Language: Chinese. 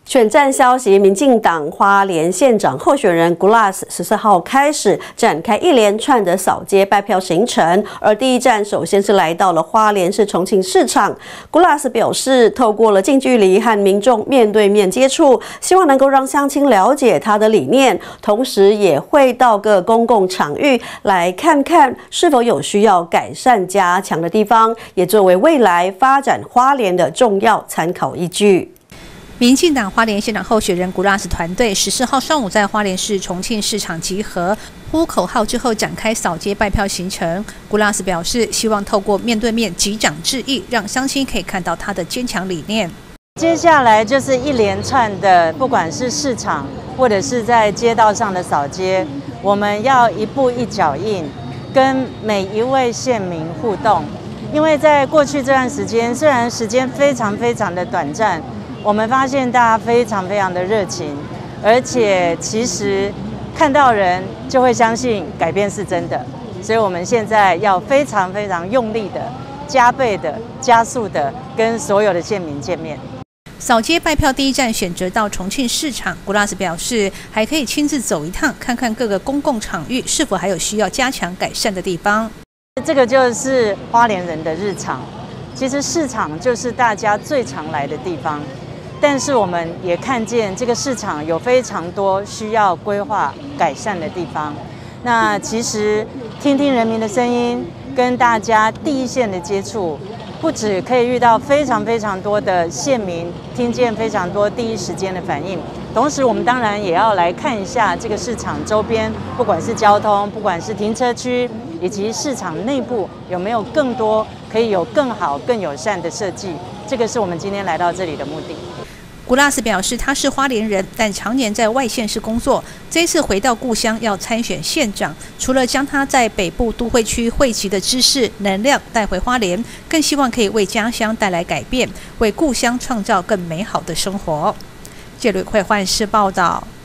选战消息，民进党花莲县长候选人 Gulas14号开始展开一连串的扫街拜票行程，而第一站首先是来到了花莲市重庆市场。Gulas 表示，透过了近距离和民众面对面接触，希望能够让乡亲了解他的理念，同时也会到各公共场域来看看是否有需要改善加强的地方，也作为未来发展花莲的重要参考依据。 民进党花莲县长候选人Gulas团队14号上午在花莲市重庆市场集合，呼口号之后展开扫街拜票行程。Gulas表示，希望透过面对面击掌致意，让乡亲可以看到他的坚强理念。 接下来就是一连串的，不管是市场或者是在街道上的扫街，我们要一步一脚印，跟每一位县民互动。因为在过去这段时间，虽然时间非常的短暂，我们发现大家非常的热情，而且其实看到人就会相信改变是真的，所以我们现在要非常用力的、加倍的、加速的跟所有的县民见面。 扫街拜票第一站选择到重庆市场，Gulas表示还可以亲自走一趟，看看各个公共场域是否还有需要加强改善的地方。 这个就是花莲人的日常，其实市场就是大家最常来的地方。但是我们也看见这个市场有非常多需要规划改善的地方。那其实听听人民的声音，跟大家第一线的接触，不只可以遇到非常多的县民，听见非常多第一时间的反应。同时，我们当然也要来看一下这个市场周边，不管是交通，不管是停车区，以及市场内部有没有更多可以有更好、更友善的设计。这个是我们今天来到这里的目的。 Gulas表示，他是花莲人，但常年在外县市工作。这一次回到故乡要参选县长，除了将他在北部都会区汇集的知识、能量带回花莲，更希望可以为家乡带来改变，为故乡创造更美好的生活。谢吕慧焕视报道。